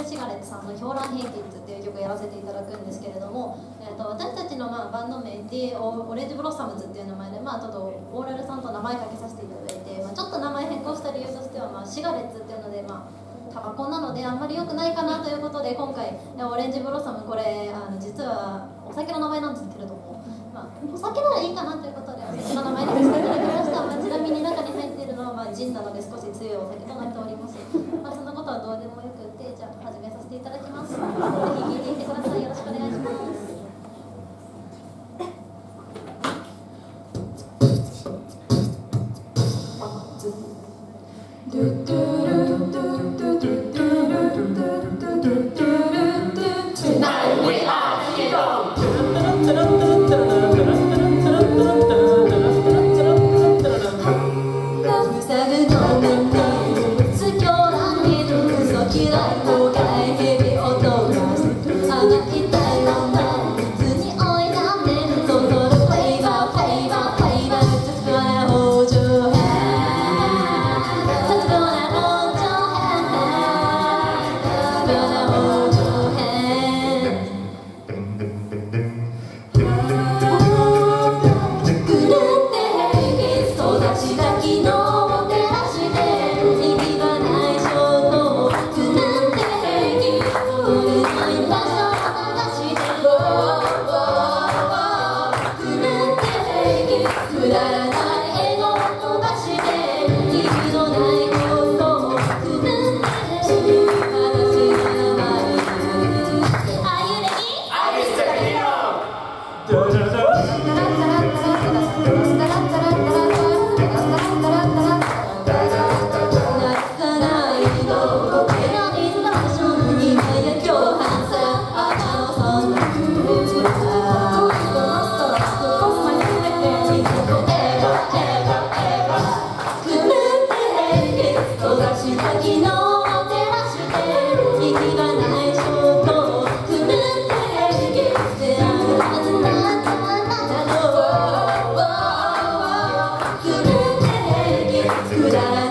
シガレットさんの「狂乱ヘイティッツ」っていう曲をやらせていただくんですけれども、私たちのバンド名でオレンジブロッサムズっていう名前で、ちょっとオーラルさんと名前かけさせていただいて、ちょっと名前変更した理由としては、シガレッツっていうので、タバコなのであんまり良くないかなということで、今回オレンジブロッサム、これ実はお酒の名前なんですけれども、お酒ならいいかなということでお酒の名前にさせていただきました。ちなみに中に入っているのはジンなので少し強いお酒となっております。そんなことはどうでもよくって、じゃあ始めさせていただきます。ぜひ聴いていてください。よろしくお願いします。 くだら